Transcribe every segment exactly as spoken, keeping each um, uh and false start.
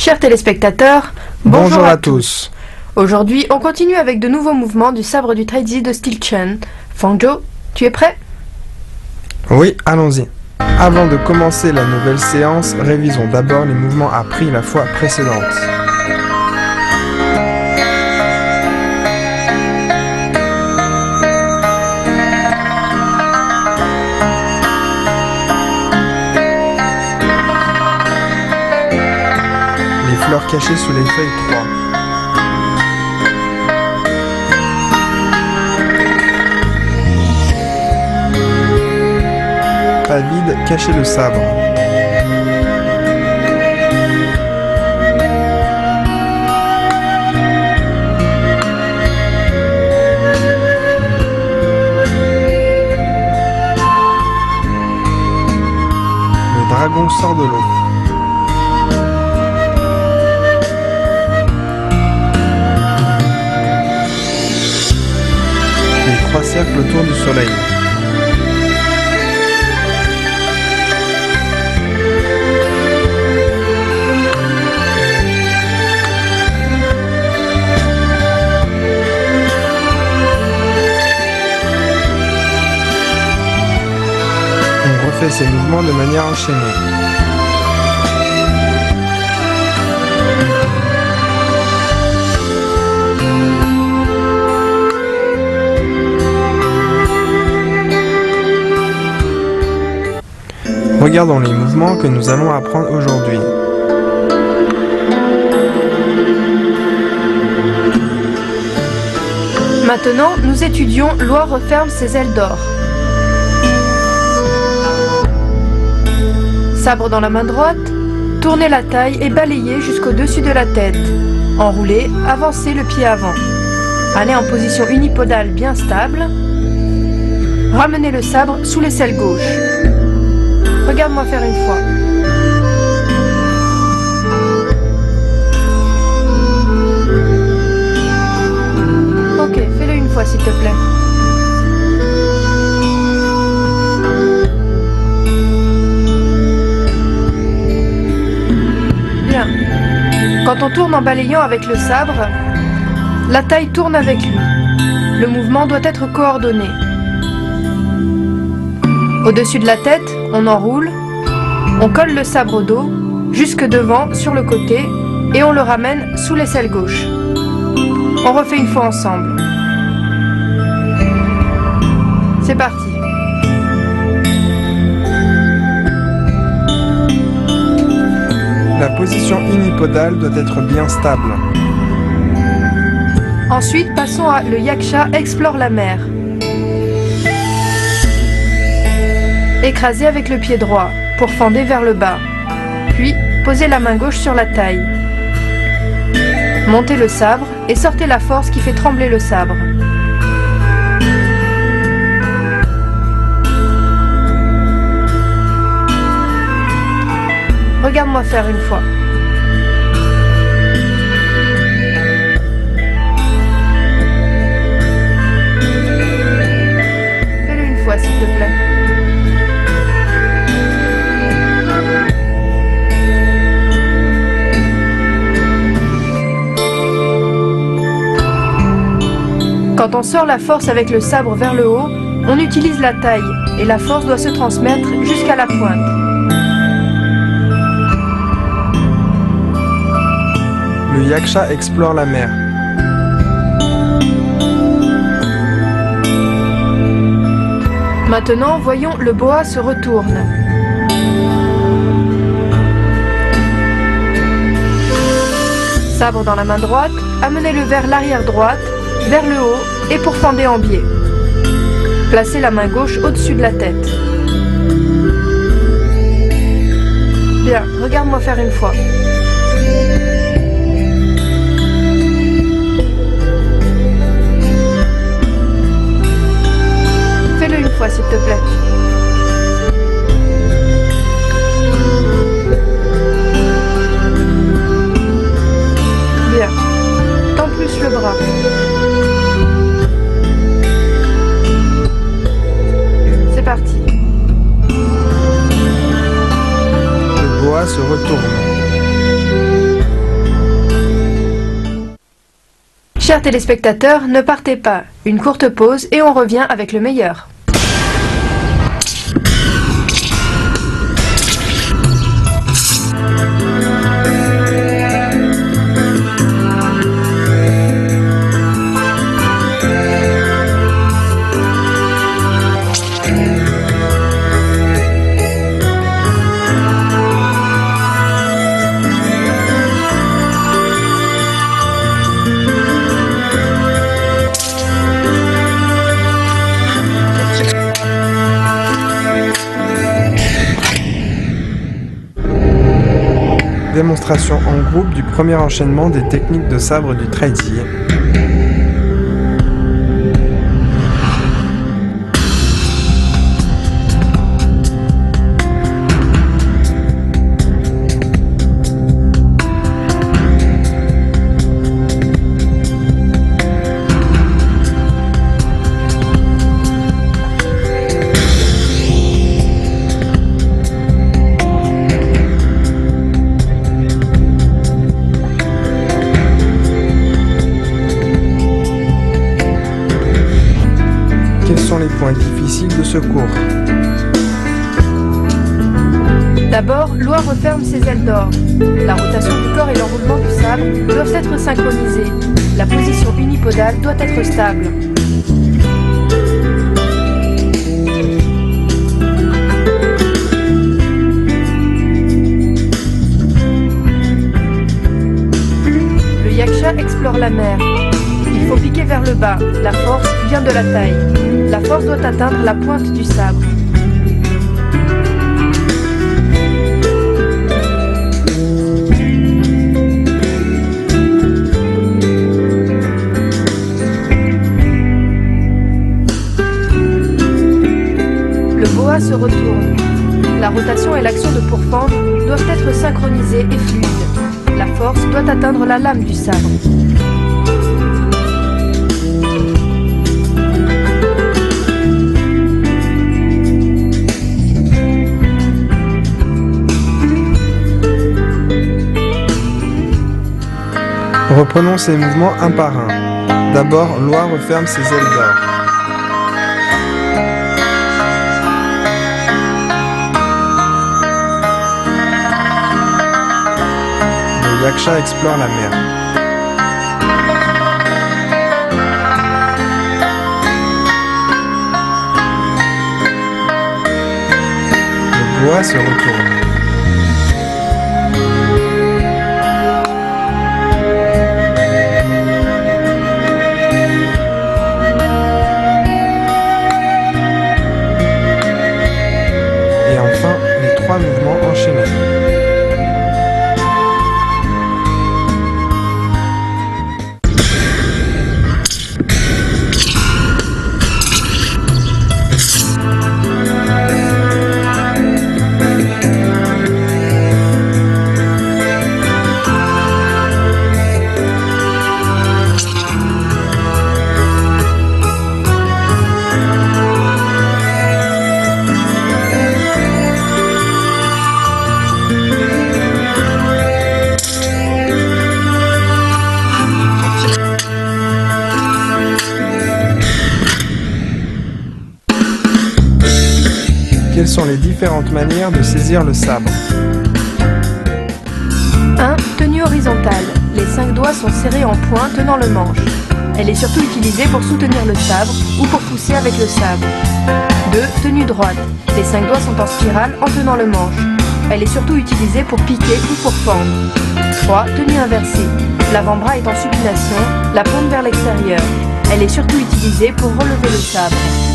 Chers téléspectateurs, bonjour, bonjour à, à tous. Aujourd'hui, on continue avec de nouveaux mouvements du sabre du Taizi de Steel Chen. Fangzhou, tu es prêt? Oui, allons-y. Avant de commencer la nouvelle séance, révisons d'abord les mouvements appris la fois précédente. Les fleurs cachées sous les feuilles trois. Pas vide, cacher le sabre. Le dragon sort de l'eau. Les trois cercles autour du soleil. On refait ces mouvements de manière enchaînée. Regardons les mouvements que nous allons apprendre aujourd'hui. Maintenant, nous étudions Loi referme ses ailes d'or. Sabre dans la main droite, tournez la taille et balayez jusqu'au-dessus de la tête. Enroulez, avancez le pied avant. Allez en position unipodale bien stable. Ramenez le sabre sous l'aisselle gauche. Regarde-moi faire une fois. Ok, fais-le une fois s'il te plaît. Bien. Quand on tourne en balayant avec le sabre, la taille tourne avec lui. Le mouvement doit être coordonné. Au-dessus de la tête, on enroule, on colle le sabre au dos, jusque devant, sur le côté, et on le ramène sous l'aisselle gauche. On refait une fois ensemble. C'est parti. La position unipodale doit être bien stable. Ensuite, passons à le yaksha explore la mer. Écrasez avec le pied droit pour fender vers le bas. Puis, posez la main gauche sur la taille. Montez le sabre et sortez la force qui fait trembler le sabre. Regarde-moi faire une fois. Fais-le une fois, s'il te plaît. Quand on sort la force avec le sabre vers le haut, on utilise la taille et la force doit se transmettre jusqu'à la pointe. Le yaksha explore la mer. Maintenant, voyons le boa se retourne. Sabre dans la main droite, amenez-le vers l'arrière droite, vers le haut et pour fender en biais. Placez la main gauche au-dessus de la tête. Bien, regarde-moi faire une fois. Fais-le une fois s'il te plaît. Bien. Tends plus le bras. C'est parti. Le boa se retourne. Chers téléspectateurs, ne partez pas. Une courte pause et on revient avec le meilleur. Démonstration en groupe du premier enchaînement des techniques de sabre du treillis. Quels sont les points difficiles de ce cours? D'abord, Loa referme ses ailes d'or. La rotation du corps et l'enroulement du sabre doivent être synchronisés. La position unipodale doit être stable. Le yaksha explore la mer. Il faut piquer vers le bas. La force vient de la taille. La force doit atteindre la pointe du sabre. Le boa se retourne. La rotation et l'action de pourfendre doivent être synchronisées et fluides. La force doit atteindre la lame du sabre. Reprenons ces mouvements un par un. D'abord, Loa referme ses ailes d'or. Le yaksha explore la mer. Le boa se retourne. Mouvements enchaînés. Quelles sont les différentes manières de saisir le sabre? un. Tenue horizontale. Les cinq doigts sont serrés en poing tenant le manche. Elle est surtout utilisée pour soutenir le sabre ou pour pousser avec le sabre. deux. Tenue droite. Les cinq doigts sont en spirale en tenant le manche. Elle est surtout utilisée pour piquer ou pour fendre. trois. Tenue inversée. L'avant-bras est en supination, la paume vers l'extérieur. Elle est surtout utilisée pour relever le sabre.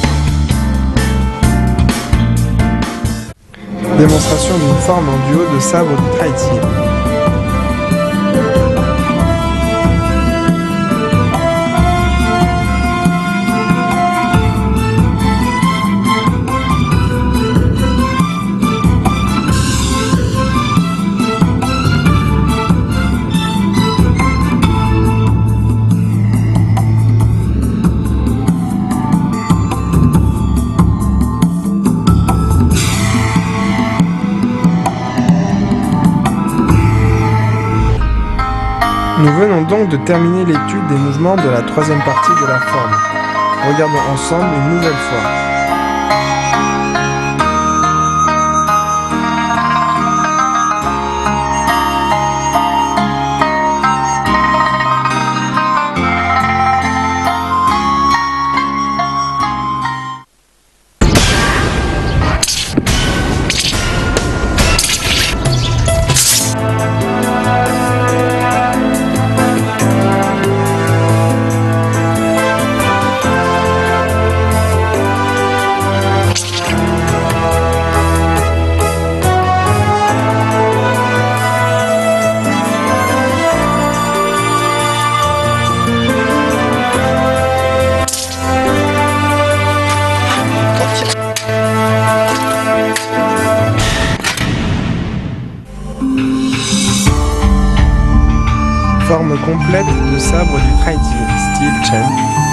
Démonstration d'une forme en duo de sabre du treillis. Nous venons donc de terminer l'étude des mouvements de la troisième partie de la forme. Regardons ensemble une nouvelle fois. Forme complète de sabre du Taiji, style Chen.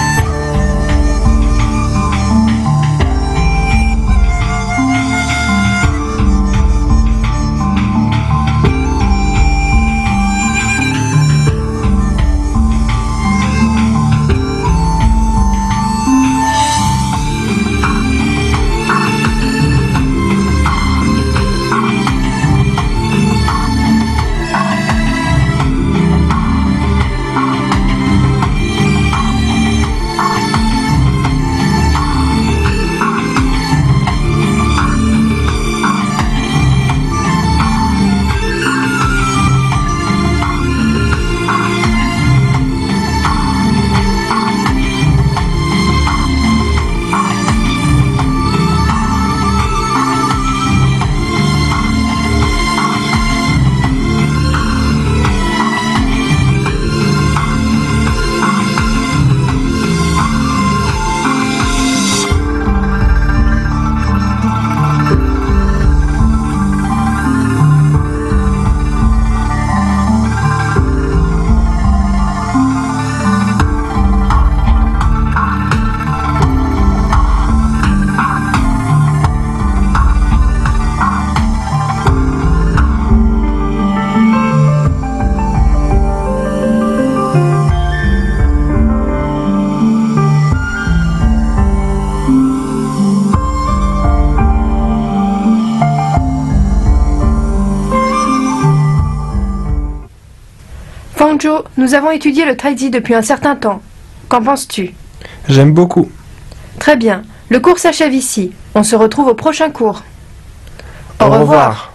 Fangzhou, nous avons étudié le Taiji depuis un certain temps. Qu'en penses-tu? J'aime beaucoup. Très bien. Le cours s'achève ici. On se retrouve au prochain cours. Au, au revoir.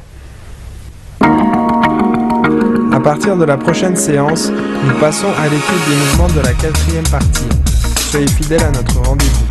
revoir. À partir de la prochaine séance, nous passons à l'étude des mouvements de la quatrième partie. Soyez fidèles à notre rendez-vous.